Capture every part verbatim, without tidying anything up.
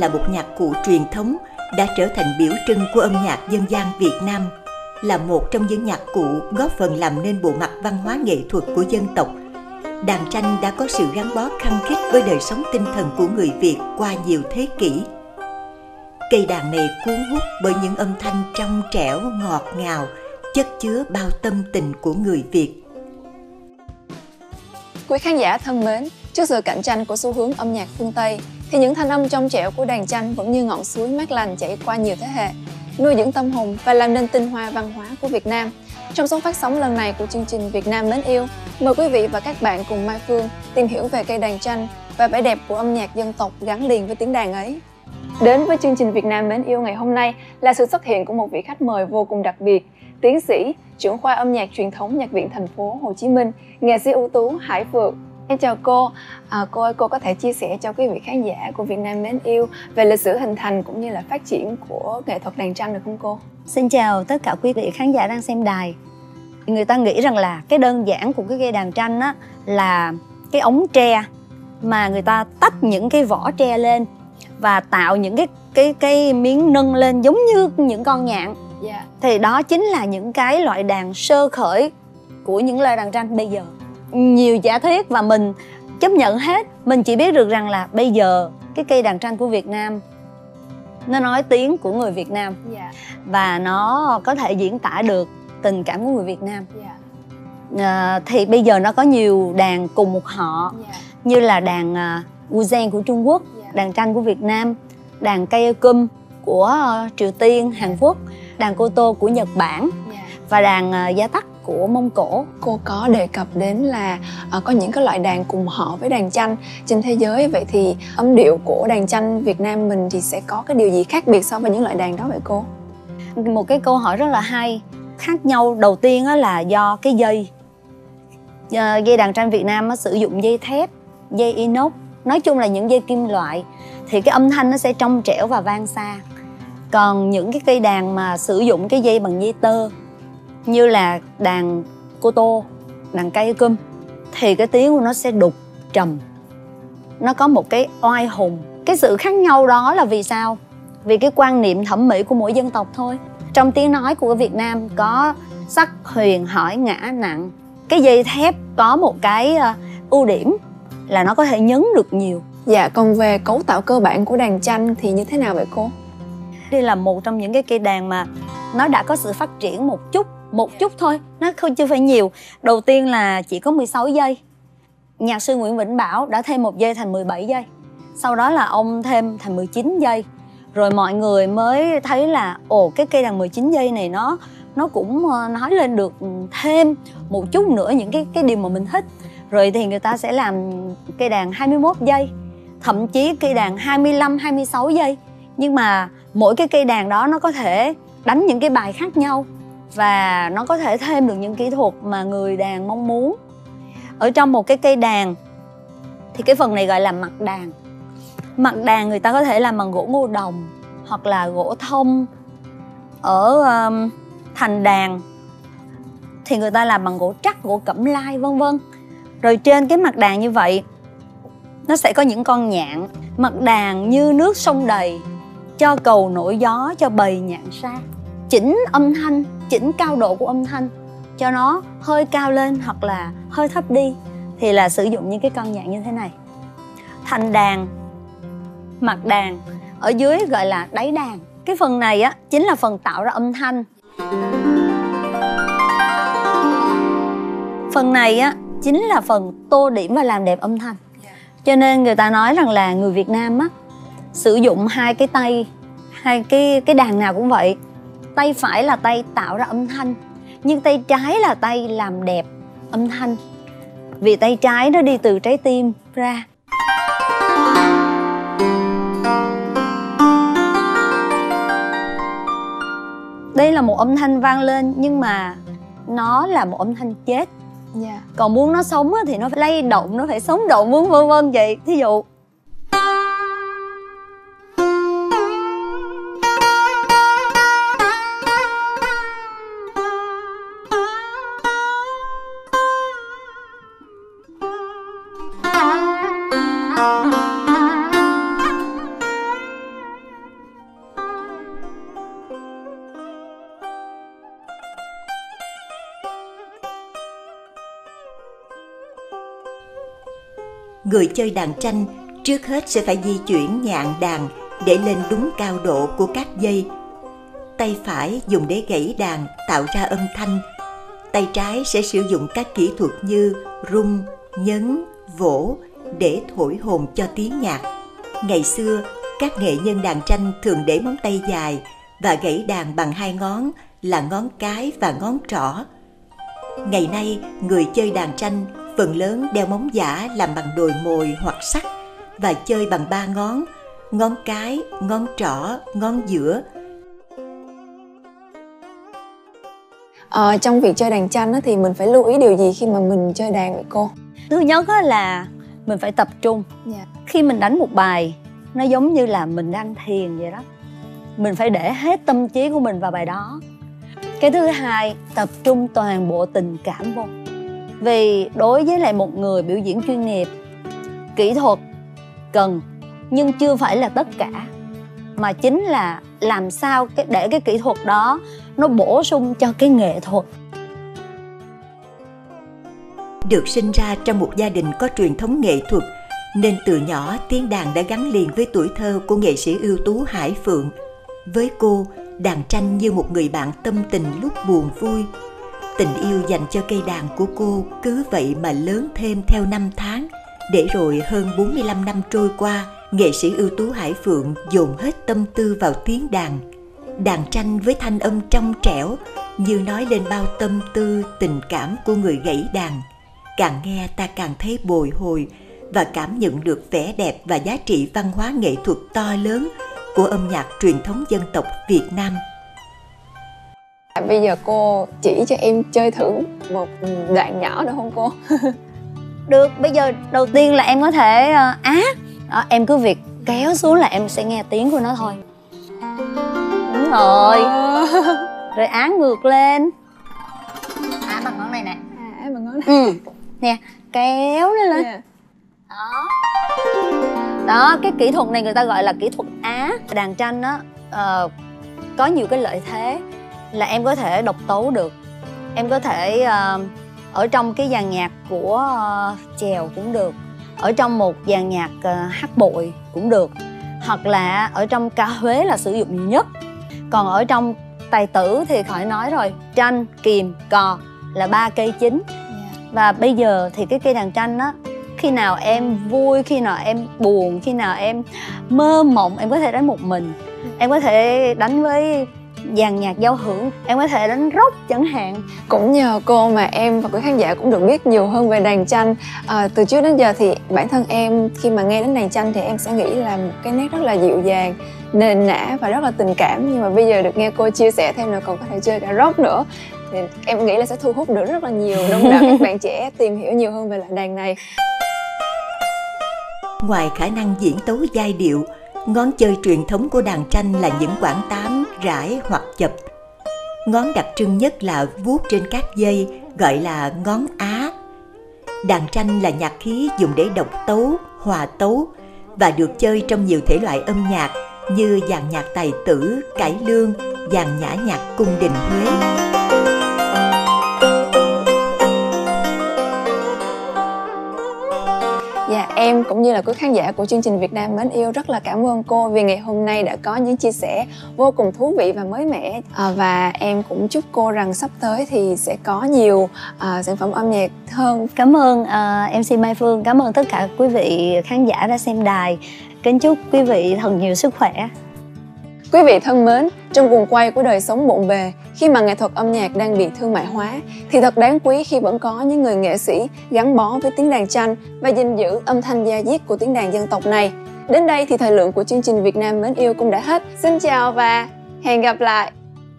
là một nhạc cụ truyền thống đã trở thành biểu trưng của âm nhạc dân gian Việt Nam, là một trong những nhạc cụ góp phần làm nên bộ mặt văn hóa nghệ thuật của dân tộc. Đàn tranh đã có sự gắn bó khăng khít với đời sống tinh thần của người Việt qua nhiều thế kỷ. Cây đàn này cuốn hút bởi những âm thanh trong trẻo, ngọt ngào, chất chứa bao tâm tình của người Việt. Quý khán giả thân mến, trước sự cạnh tranh của xu hướng âm nhạc phương Tây, thì những thanh âm trong trẻo của đàn tranh vẫn như ngọn suối mát lành chảy qua nhiều thế hệ, nuôi dưỡng tâm hồn và làm nên tinh hoa văn hóa của Việt Nam. Trong số phát sóng lần này của chương trình Việt Nam mến yêu, mời quý vị và các bạn cùng Mai Phương tìm hiểu về cây đàn tranh và vẻ đẹp của âm nhạc dân tộc gắn liền với tiếng đàn ấy. Đến với chương trình Việt Nam mến yêu ngày hôm nay là sự xuất hiện của một vị khách mời vô cùng đặc biệt, tiến sĩ, trưởng khoa âm nhạc truyền thống Nhạc viện Thành phố Hồ Chí Minh, nghệ sĩ ưu tú Hải Phượng. Em chào cô, à, cô ơi, cô có thể chia sẻ cho quý vị khán giả của Việt Nam mến yêu về lịch sử hình thành cũng như là phát triển của nghệ thuật đàn tranh được không cô? Xin chào tất cả quý vị khán giả đang xem đài. Người ta nghĩ rằng là cái đơn giản của cái cây đàn tranh á là cái ống tre mà người ta tách những cái vỏ tre lên và tạo những cái cái cái miếng nâng lên giống như những con nhạn. Yeah. Thì đó chính là những cái loại đàn sơ khởi của những loại đàn tranh bây giờ. Nhiều giả thuyết và mình chấp nhận hết. Mình chỉ biết được rằng là bây giờ cái cây đàn tranh của Việt Nam nó nói tiếng của người Việt Nam. Yeah. Và nó có thể diễn tả được tình cảm của người Việt Nam. Yeah. à, Thì bây giờ nó có nhiều đàn cùng một họ. Yeah. Như là đàn uh, Guzheng của Trung Quốc, Yeah. đàn tranh của Việt Nam, đàn Kaeyekum của uh, Triều Tiên, Hàn Quốc, đàn Koto của Nhật Bản. Yeah. Và đàn uh, Gia Tắc của Mông Cổ. Cô có đề cập đến là uh, có những cái loại đàn cùng họ với đàn tranh trên thế giới. Vậy thì âm điệu của đàn tranh Việt Nam mình thì sẽ có cái điều gì khác biệt so với những loại đàn đó vậy cô? Một cái câu hỏi rất là hay. Khác nhau đầu tiên là do cái dây. uh, Dây đàn tranh Việt Nam sử dụng dây thép, dây inox, nói chung là những dây kim loại, thì cái âm thanh nó sẽ trong trẻo và vang xa. Còn những cái cây đàn mà sử dụng cái dây bằng dây tơ như là đàn Koto, đàn Kaeyekum, thì cái tiếng của nó sẽ đục, trầm. Nó có một cái oai hùng. Cái sự khác nhau đó là vì sao? Vì cái quan niệm thẩm mỹ của mỗi dân tộc thôi. Trong tiếng nói của Việt Nam có sắc, huyền, hỏi, ngã, nặng. Cái dây thép có một cái ưu điểm là nó có thể nhấn được nhiều. Dạ, còn về cấu tạo cơ bản của đàn tranh thì như thế nào vậy cô? Đây là một trong những cái cây đàn mà nó đã có sự phát triển một chút, một chút thôi, nó không chưa phải nhiều. Đầu tiên là chỉ có mười sáu giây. Nhạc sư Nguyễn Vĩnh Bảo đã thêm một dây thành mười bảy giây. Sau đó là ông thêm thành mười chín giây. Rồi mọi người mới thấy là ồ, cái cây đàn mười chín giây này nó nó cũng nói lên được thêm một chút nữa những cái cái điều mà mình thích. Rồi thì người ta sẽ làm cây đàn hai mươi mốt giây, thậm chí cây đàn hai mươi lăm, hai mươi sáu giây. Nhưng mà mỗi cái cây đàn đó nó có thể đánh những cái bài khác nhau và nó có thể thêm được những kỹ thuật mà người đàn mong muốn. Ở trong một cái cây đàn thì cái phần này gọi là mặt đàn. Mặt đàn người ta có thể làm bằng gỗ ngô đồng hoặc là gỗ thông. Ở um, thành đàn thì người ta làm bằng gỗ trắc, gỗ cẩm lai vân vân. Rồi trên cái mặt đàn như vậy nó sẽ có những con nhạn. Mặt đàn như nước sông đầy, cho cầu nổi gió, cho bầy nhạn xa. Chỉnh âm thanh, chỉnh cao độ của âm thanh cho nó hơi cao lên hoặc là hơi thấp đi thì là sử dụng những cái con nhạn như thế này. Thành đàn, mặt đàn, ở dưới gọi là đáy đàn. Cái phần này á chính là phần tạo ra âm thanh. Phần này á chính là phần tô điểm và làm đẹp âm thanh. Cho nên người ta nói rằng là người Việt Nam á sử dụng hai cái tay, hai cái cái đàn nào cũng vậy. Tay phải là tay tạo ra âm thanh, nhưng tay trái là tay làm đẹp âm thanh. Vì tay trái nó đi từ trái tim ra. Đây là một âm thanh vang lên nhưng mà nó là một âm thanh chết. Yeah. Còn muốn nó sống thì nó phải lay động, nó phải sống động vân vân vân vậy. Thí dụ người chơi đàn tranh trước hết sẽ phải di chuyển nhạn đàn để lên đúng cao độ của các dây. Tay phải dùng để gãy đàn tạo ra âm thanh. Tay trái sẽ sử dụng các kỹ thuật như rung, nhấn, vỗ để thổi hồn cho tiếng nhạc. Ngày xưa, các nghệ nhân đàn tranh thường để móng tay dài và gãy đàn bằng hai ngón là ngón cái và ngón trỏ. Ngày nay, người chơi đàn tranh phần lớn đeo móng giả làm bằng đồi mồi hoặc sắt và chơi bằng ba ngón, ngón cái, ngón trỏ, ngón giữa. Ờ, trong việc chơi đàn tranh thì mình phải lưu ý điều gì khi mà mình chơi đàn vậy cô? Thứ nhất là mình phải tập trung. Dạ. Khi mình đánh một bài, nó giống như là mình đang thiền vậy đó. Mình phải để hết tâm trí của mình vào bài đó. Cái thứ hai, tập trung toàn bộ tình cảm vô. Vì đối với lại một người biểu diễn chuyên nghiệp, kỹ thuật cần nhưng chưa phải là tất cả, mà chính là làm sao để cái kỹ thuật đó nó bổ sung cho cái nghệ thuật. Được sinh ra trong một gia đình có truyền thống nghệ thuật, nên từ nhỏ tiếng đàn đã gắn liền với tuổi thơ của nghệ sĩ ưu tú Hải Phượng. Với cô, đàn tranh như một người bạn tâm tình lúc buồn vui. Tình yêu dành cho cây đàn của cô cứ vậy mà lớn thêm theo năm tháng, để rồi hơn bốn mươi lăm năm trôi qua, nghệ sĩ ưu tú Hải Phượng dồn hết tâm tư vào tiếng đàn. Đàn tranh với thanh âm trong trẻo như nói lên bao tâm tư, tình cảm của người gãy đàn. Càng nghe ta càng thấy bồi hồi và cảm nhận được vẻ đẹp và giá trị văn hóa nghệ thuật to lớn của âm nhạc truyền thống dân tộc Việt Nam. Bây giờ cô chỉ cho em chơi thử một đoạn nhỏ được không cô? Được, bây giờ đầu tiên là em có thể uh, á đó, em cứ việc kéo xuống là em sẽ nghe tiếng của nó thôi. Đúng rồi. Rồi á ngược lên. Á bằng ngón này nè. Á bằng ngón này. Ừ. Nè, kéo nó lên. Yeah. Đó. Đó, cái kỹ thuật này người ta gọi là kỹ thuật á. Đàn tranh đó uh, có nhiều cái lợi thế là em có thể độc tấu được. Em có thể uh, ở trong cái dàn nhạc của uh, chèo cũng được, ở trong một dàn nhạc uh, hát bội cũng được, hoặc là ở trong ca Huế là sử dụng nhiều nhất. Còn ở trong tài tử thì khỏi nói rồi, tranh, kìm, cò là ba cây chính. Và bây giờ thì cái cây đàn tranh đó, khi nào em vui, khi nào em buồn, khi nào em mơ mộng, em có thể đánh một mình. Em có thể đánh với dàn nhạc giao hưởng, em có thể đánh rock chẳng hạn. Cũng nhờ cô mà em và quý khán giả cũng được biết nhiều hơn về đàn tranh. À, từ trước đến giờ thì bản thân em khi mà nghe đến đàn tranh thì em sẽ nghĩ là một cái nét rất là dịu dàng, nền nã và rất là tình cảm. Nhưng mà bây giờ được nghe cô chia sẻ thêm là còn có thể chơi cả rock nữa, thì em nghĩ là sẽ thu hút được rất là nhiều đông đảo các bạn trẻ tìm hiểu nhiều hơn về loại đàn này. Ngoài khả năng diễn tấu giai điệu, ngón chơi truyền thống của đàn tranh là những quãng tám, rải hoặc chập. Ngón đặc trưng nhất là vuốt trên các dây, gọi là ngón á. Đàn tranh là nhạc khí dùng để độc tấu, hòa tấu và được chơi trong nhiều thể loại âm nhạc như dàn nhạc tài tử, cải lương, dàn nhã nhạc cung đình Huế. Dạ, em cũng như là quý khán giả của chương trình Việt Nam mến yêu rất là cảm ơn cô vì ngày hôm nay đã có những chia sẻ vô cùng thú vị và mới mẻ. À, và em cũng chúc cô rằng sắp tới thì sẽ có nhiều à, sản phẩm âm nhạc hơn. Cảm ơn uh, em xê Mai Phương, cảm ơn tất cả quý vị khán giả đã xem đài. Kính chúc quý vị thật nhiều sức khỏe. Quý vị thân mến, trong guồng quay của đời sống bộn bề, khi mà nghệ thuật âm nhạc đang bị thương mại hóa, thì thật đáng quý khi vẫn có những người nghệ sĩ gắn bó với tiếng đàn tranh và gìn giữ âm thanh da diết của tiếng đàn dân tộc này. Đến đây thì thời lượng của chương trình Việt Nam mến yêu cũng đã hết. Xin chào và hẹn gặp lại!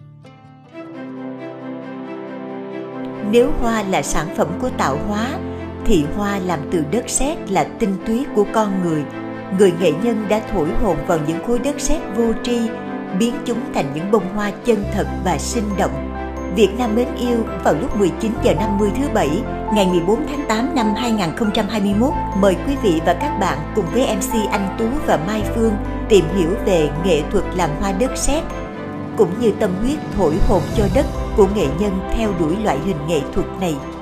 Nếu hoa là sản phẩm của tạo hóa, thì hoa làm từ đất sét là tinh túy của con người. Người nghệ nhân đã thổi hồn vào những khối đất sét vô tri, biến chúng thành những bông hoa chân thật và sinh động. Việt Nam mến yêu vào lúc mười chín giờ năm mươi thứ Bảy, ngày mười bốn tháng tám năm hai nghìn không trăm hai mươi mốt, mời quý vị và các bạn cùng với em xê Anh Tú và Mai Phương tìm hiểu về nghệ thuật làm hoa đất sét, cũng như tâm huyết thổi hồn cho đất của nghệ nhân theo đuổi loại hình nghệ thuật này.